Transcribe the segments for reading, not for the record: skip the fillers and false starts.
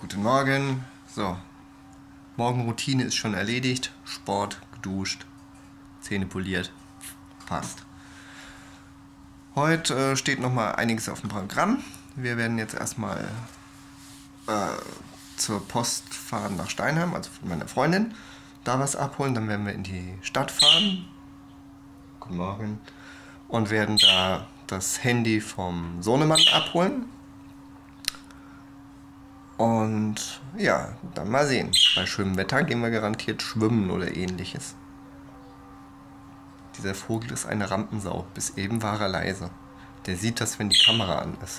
Guten Morgen. So, Morgenroutine ist schon erledigt. Sport, geduscht, Zähne poliert. Passt. Heute steht noch mal einiges auf dem Programm. Wir werden jetzt erstmal zur Post fahren nach Steinheim, also von meiner Freundin. Da was abholen, dann werden wir in die Stadt fahren. Guten Morgen. Und werden da das Handy vom Sohnemann abholen. Und ja, dann mal sehen. Bei schönem Wetter gehen wir garantiert schwimmen oder ähnliches. Dieser Vogel ist eine Rampensau. Bis eben war er leise. Der sieht das, wenn die Kamera an ist.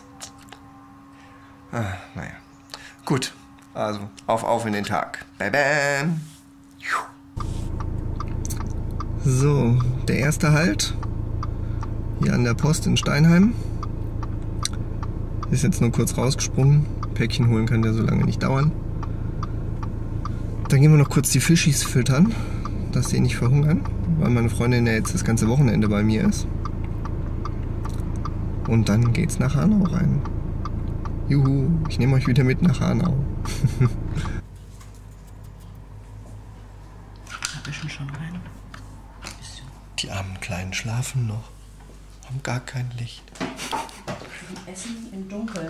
Naja. Gut. Also, auf in den Tag. Bam, bam. So, der erste Halt. Hier an der Post in Steinheim. Ist jetzt nur kurz rausgesprungen. Päckchen holen kann der so lange nicht dauern. Dann gehen wir noch kurz die Fischis füttern, dass sie nicht verhungern, weil meine Freundin ja jetzt das ganze Wochenende bei mir ist. Und dann geht's nach Hanau rein. Juhu, ich nehme euch wieder mit nach Hanau. Ein bisschen schon rein. Die armen Kleinen schlafen noch, haben gar kein Licht. Essen im Dunkeln.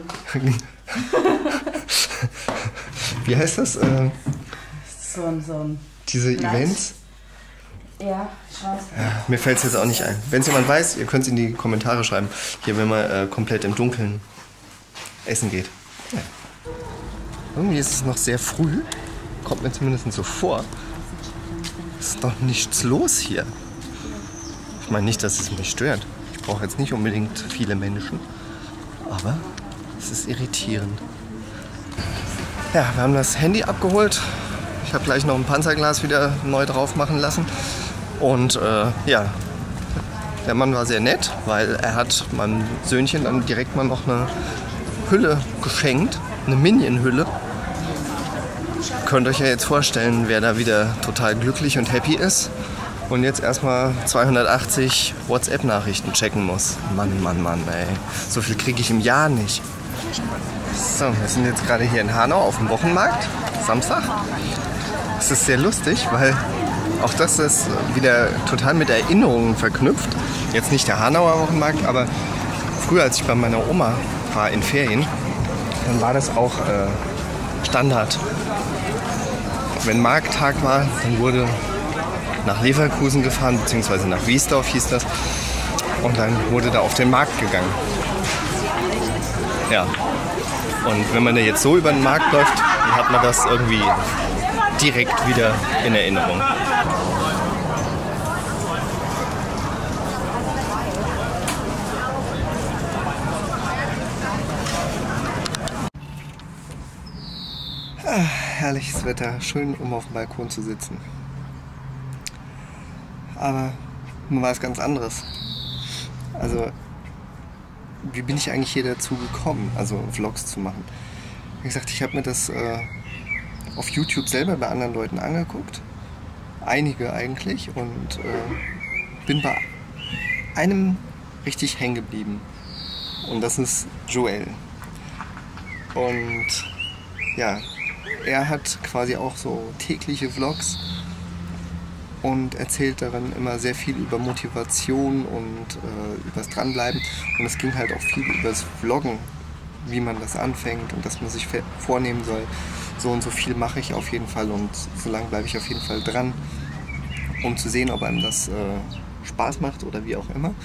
Wie heißt das? So ein Diese Light. Events? Ja, ich weiß. Ja, mir fällt es jetzt auch nicht ein. Wenn es jemand weiß, ihr könnt es in die Kommentare schreiben. Hier, wenn man komplett im Dunkeln essen geht. Ja. Irgendwie ist es noch sehr früh. Kommt mir zumindest so vor. Ist doch nichts los hier. Ich meine nicht, dass es mich stört. Ich brauche jetzt nicht unbedingt viele Menschen. Aber es ist irritierend. Ja, wir haben das Handy abgeholt. Ich habe gleich noch ein Panzerglas wieder neu drauf machen lassen. Und ja, der Mann war sehr nett, weil er hat meinem Söhnchen dann direkt mal noch eine Hülle geschenkt. Eine Minion-Hülle. Könnt euch ja jetzt vorstellen, wer da wieder total glücklich und happy ist. Und jetzt erstmal 280 WhatsApp-Nachrichten checken muss. Mann, Mann, Mann, ey. So viel kriege ich im Jahr nicht. So, wir sind jetzt gerade hier in Hanau auf dem Wochenmarkt, Samstag. Es ist sehr lustig, weil auch das ist wieder total mit Erinnerungen verknüpft. Jetzt nicht der Hanauer Wochenmarkt, aber früher, als ich bei meiner Oma war in Ferien, dann war das auch Standard. Wenn Markttag war, dann wurde nach Leverkusen gefahren, beziehungsweise nach Wiesdorf hieß das. Und dann wurde da auf den Markt gegangen. Ja. Und wenn man da jetzt so über den Markt läuft, dann hat man das irgendwie direkt wieder in Erinnerung. Herrliches Wetter, schön um auf dem Balkon zu sitzen. Aber mal was ganz anderes. Also, wie bin ich eigentlich hier dazu gekommen, also Vlogs zu machen? Wie gesagt, ich habe mir das auf YouTube selber bei anderen Leuten angeguckt. Einige eigentlich. Und bin bei einem richtig hängen geblieben. Und das ist Joel. Und ja, er hat quasi auch so tägliche Vlogs und erzählt darin immer sehr viel über Motivation und über das Dranbleiben. Und es ging halt auch viel über das Vloggen, wie man das anfängt und dass man sich vornehmen soll, so und so viel mache ich auf jeden Fall und so lange bleibe ich auf jeden Fall dran, um zu sehen, ob einem das Spaß macht oder wie auch immer.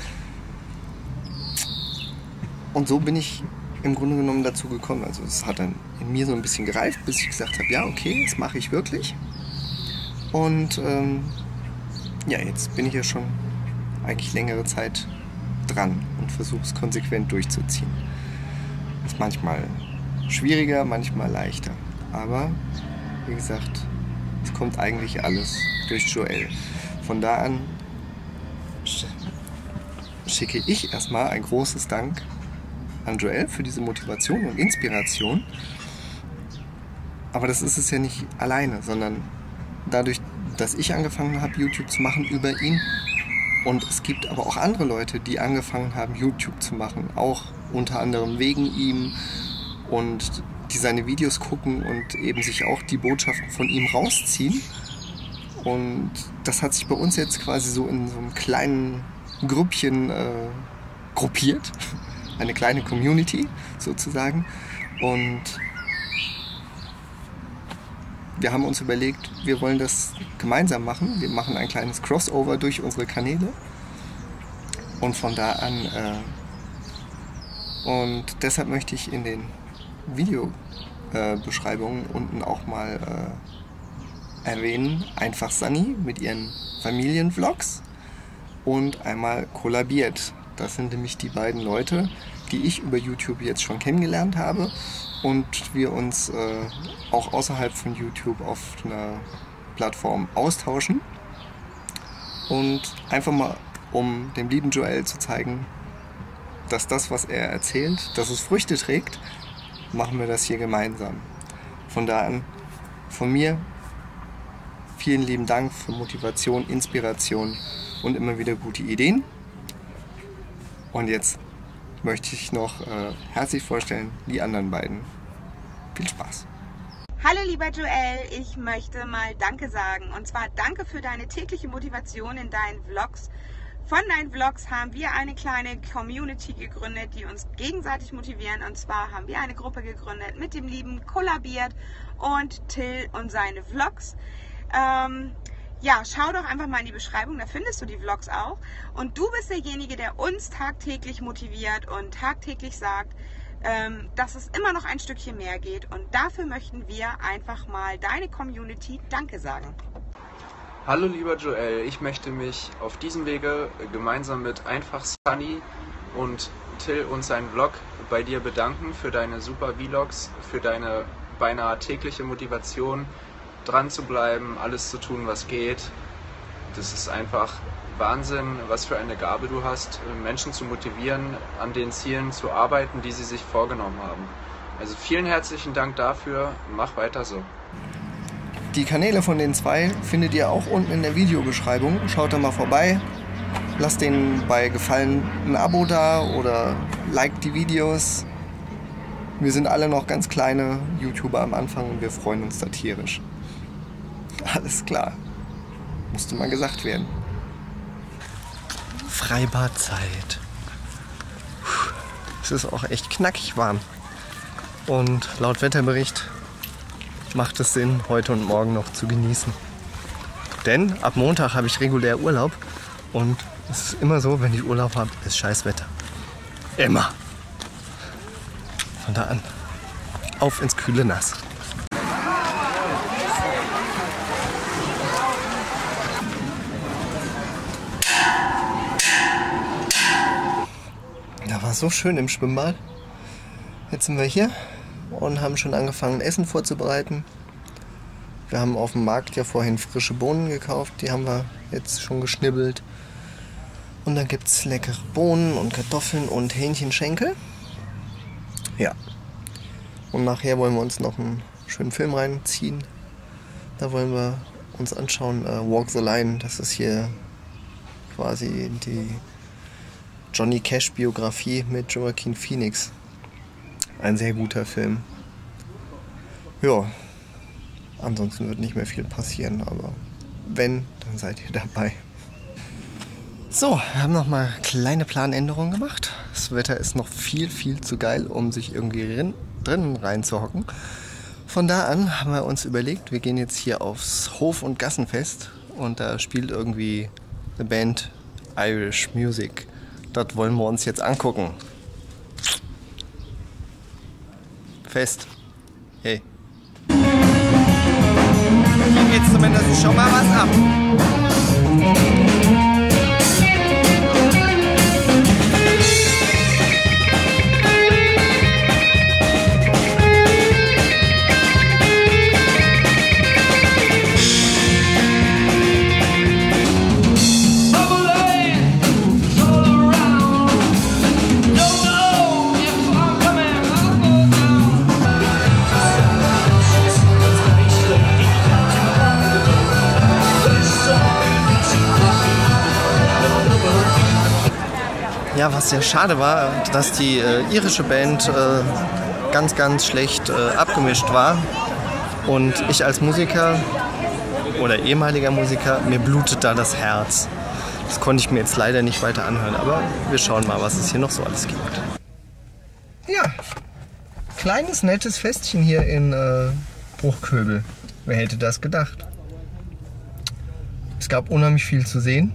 Und so bin ich im Grunde genommen dazu gekommen. Also es hat dann in mir so ein bisschen gereift, bis ich gesagt habe, ja okay, das mache ich wirklich. Und ja, jetzt bin ich ja schon eigentlich längere Zeit dran und versuche es konsequent durchzuziehen. Ist manchmal schwieriger, manchmal leichter. Aber wie gesagt, es kommt eigentlich alles durch Joel. Von da an schicke ich erstmal ein großes Dank an Joel für diese Motivation und Inspiration. Aber das ist es ja nicht alleine, sondern dadurch, dass ich angefangen habe, YouTube zu machen über ihn. Und es gibt aber auch andere Leute, die angefangen haben, YouTube zu machen. Auch unter anderem wegen ihm. Und die seine Videos gucken und eben sich auch die Botschaften von ihm rausziehen. Und das hat sich bei uns jetzt quasi so in so einem kleinen Grüppchen gruppiert. Eine kleine Community sozusagen. Und wir haben uns überlegt, wir wollen das gemeinsam machen. Wir machen ein kleines Crossover durch unsere Kanäle. Und von da an, und deshalb möchte ich in den Videobeschreibungen unten auch mal erwähnen, einfach Sunny mit ihren Familienvlogs und einmal kollabiert. Das sind nämlich die beiden Leute, die ich über YouTube jetzt schon kennengelernt habe und wir uns auch außerhalb von YouTube auf einer Plattform austauschen. Und einfach mal, um dem lieben Joel zu zeigen, dass das, was er erzählt, dass es Früchte trägt, machen wir das hier gemeinsam. Von da an, von mir, vielen lieben Dank für Motivation, Inspiration und immer wieder gute Ideen. Und jetzt möchte ich noch herzlich vorstellen, die anderen beiden. Viel Spaß! Hallo lieber Joel, ich möchte mal Danke sagen. Und zwar danke für deine tägliche Motivation in deinen Vlogs. Von deinen Vlogs haben wir eine kleine Community gegründet, die uns gegenseitig motivieren. Und zwar haben wir eine Gruppe gegründet mit dem lieben Kollabiert und Till und seine Vlogs. Ja, schau doch einfach mal in die Beschreibung, da findest du die Vlogs auch. Und du bist derjenige, der uns tagtäglich motiviert und tagtäglich sagt, dass es immer noch ein Stückchen mehr geht. Und dafür möchten wir einfach mal deine Community Danke sagen. Hallo lieber Joel, ich möchte mich auf diesem Wege gemeinsam mit einfach Sunny und Till und seinen Vlog bei dir bedanken für deine super Vlogs, für deine beinahe tägliche Motivation, dran zu bleiben, alles zu tun, was geht. Das ist einfach Wahnsinn, was für eine Gabe du hast, Menschen zu motivieren, an den Zielen zu arbeiten, die sie sich vorgenommen haben. Also vielen herzlichen Dank dafür, mach weiter so. Die Kanäle von den zwei findet ihr auch unten in der Videobeschreibung. Schaut da mal vorbei, lasst denen bei Gefallen ein Abo da oder liked die Videos. Wir sind alle noch ganz kleine YouTuber am Anfang und wir freuen uns da tierisch. Alles klar, musste mal gesagt werden. Freibadzeit. Es ist auch echt knackig warm. Und laut Wetterbericht macht es Sinn, heute und morgen noch zu genießen. Denn ab Montag habe ich regulär Urlaub und es ist immer so, wenn ich Urlaub habe, ist Scheißwetter. Immer. Von da an, auf ins kühle Nass. Da war es so schön im Schwimmbad. Jetzt sind wir hier und haben schon angefangen, Essen vorzubereiten. Wir haben auf dem Markt ja vorhin frische Bohnen gekauft, die haben wir jetzt schon geschnibbelt. Und dann gibt es leckere Bohnen und Kartoffeln und Hähnchenschenkel. Ja. Und nachher wollen wir uns noch einen schönen Film reinziehen. Da wollen wir uns anschauen, Walk the Line. Das ist hier quasi die Johnny Cash Biografie mit Joaquin Phoenix. Ein sehr guter Film. Ja, ansonsten wird nicht mehr viel passieren, aber wenn, dann seid ihr dabei. So, wir haben nochmal kleine Planänderungen gemacht. Das Wetter ist noch viel, viel zu geil, um sich irgendwie drinnen reinzuhocken. Von da an haben wir uns überlegt, wir gehen jetzt hier aufs Hof- und Gassenfest und da spielt irgendwie eine Band Irish Music. Das wollen wir uns jetzt angucken. Fest. Hey. Hier geht's zumindest schon mal was ab. Ja, was sehr schade war, dass die irische Band ganz, ganz schlecht abgemischt war. Und ich als Musiker oder ehemaliger Musiker, mir blutet da das Herz. Das konnte ich mir jetzt leider nicht weiter anhören, aber wir schauen mal, was es hier noch so alles gibt. Ja, kleines, nettes Festchen hier in Bruchköbel. Wer hätte das gedacht? Es gab unheimlich viel zu sehen.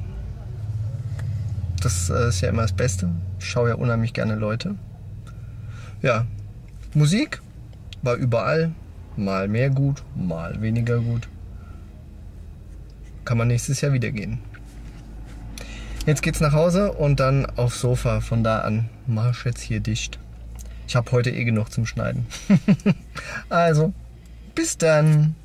Das ist ja immer das Beste. Ich schaue ja unheimlich gerne Leute. Ja, Musik war überall. Mal mehr gut, mal weniger gut. Kann man nächstes Jahr wieder gehen. Jetzt geht's nach Hause und dann aufs Sofa. Von da an mach ich jetzt hier dicht. Ich habe heute eh genug zum Schneiden. Also, bis dann.